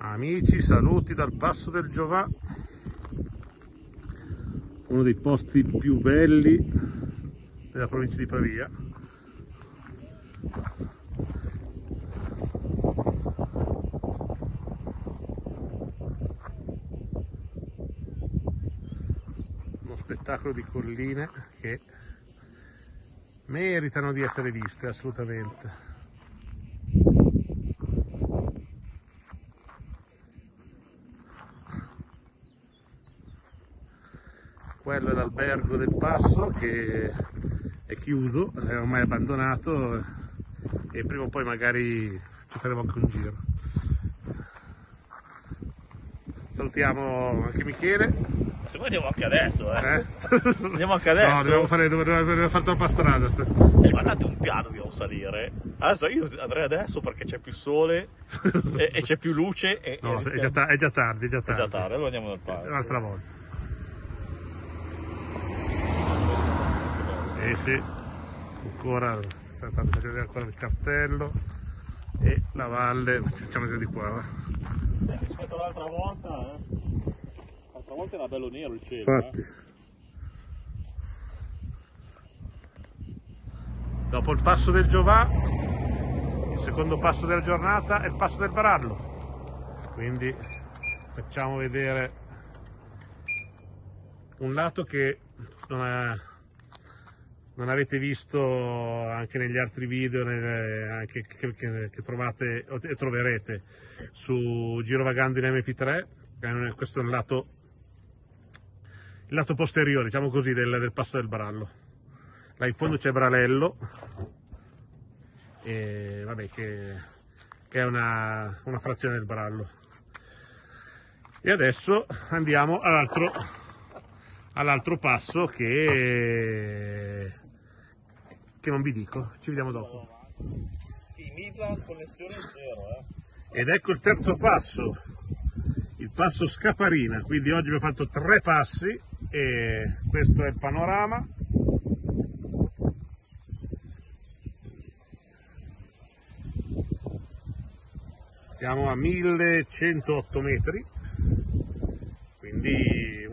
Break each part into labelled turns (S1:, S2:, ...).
S1: Amici, saluti dal Passo del Giovà, uno dei posti più belli della provincia di Pavia. Uno spettacolo di colline che meritano di essere viste assolutamente. Quello è l'albergo del Passo che è chiuso, è ormai abbandonato e prima o poi magari ci faremo anche un giro. Salutiamo anche Michele.
S2: Se vuoi andiamo anche adesso, Andiamo anche adesso.
S1: No, dobbiamo fare troppa strada.
S2: Ma tanto un piano dobbiamo salire. Adesso io andrei adesso perché c'è più sole e c'è più luce.
S1: No, è già tardi.
S2: È già tardi, allora andiamo dal parco.
S1: Un'altra volta. Sì, ancora sta vedere ancora il cartello e la valle, facciamo vedere di qua. Va.
S2: Rispetto all'altra volta, l'altra volta era bello nero il cielo.
S1: Infatti. Dopo il Passo del Giovà, il secondo passo della giornata è il Passo del Barallo. Quindi facciamo vedere un lato che non avete visto anche negli altri video anche che trovate e troverete su Girovagando in MP3. Questo è il lato posteriore, diciamo così, del Passo del Barallo. Là in fondo c'è Bralello, e vabbè, che è una frazione del Barallo. E adesso andiamo all'altro passo che non vi dico, ci vediamo dopo.
S2: Il Midland connessione zero,
S1: Ed ecco il terzo passo, il passo Scaparina. Quindi oggi abbiamo fatto 3 passi e questo è il panorama. Siamo a 1108 metri, quindi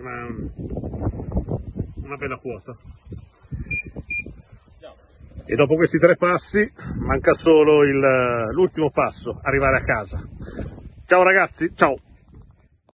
S1: una bella quota. E dopo questi 3 passi manca solo l'ultimo passo, arrivare a casa. Ciao ragazzi, ciao!